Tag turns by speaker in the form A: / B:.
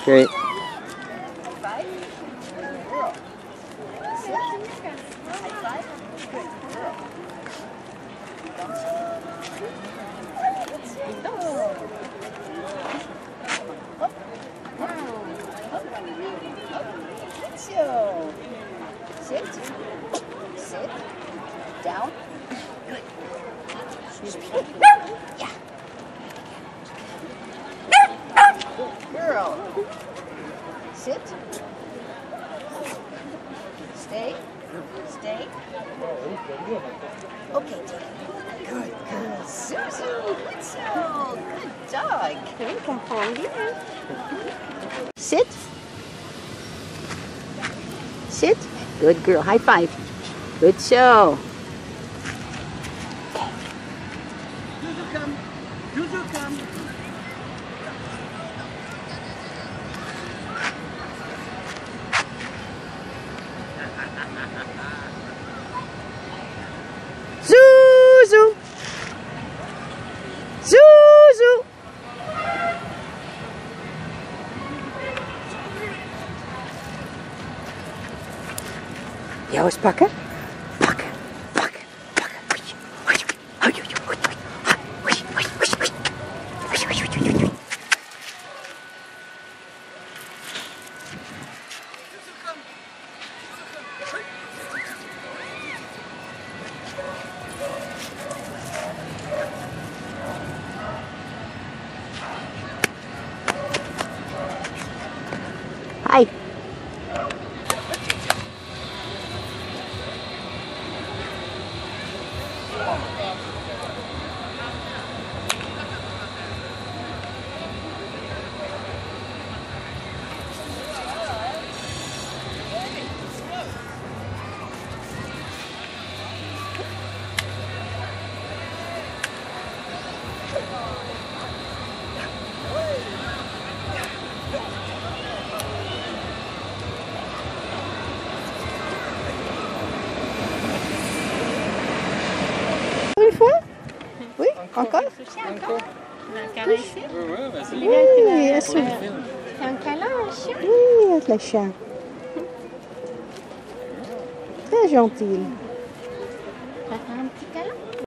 A: Great.
B: Five. Good girl. Sit. High five. Good girl. Let's go. Up. Up. Up. Let's go. Sit. Sit. Down. Good. Yeah. Good girl. Sit. Stay. Stay. Okay, take it. Good girl. Zuzu. Good soul. Good dog. Sit. Sit. Good girl. High five. Good show.
C: Zuzu, come. Zuzu, come.
B: Zuzu. Zuzu. Jou eens pakken. Pakken. Pakken. Pakken. Hi. Une fois? Oui, encore?
C: Encore.
D: Un caresser?
C: Ouais, vas-y.
B: Oui, elle sourit.
D: Fais un câlin au chien?
B: Oui, avec le chien. Très gentil.
D: Tu vas faire un petit câlin?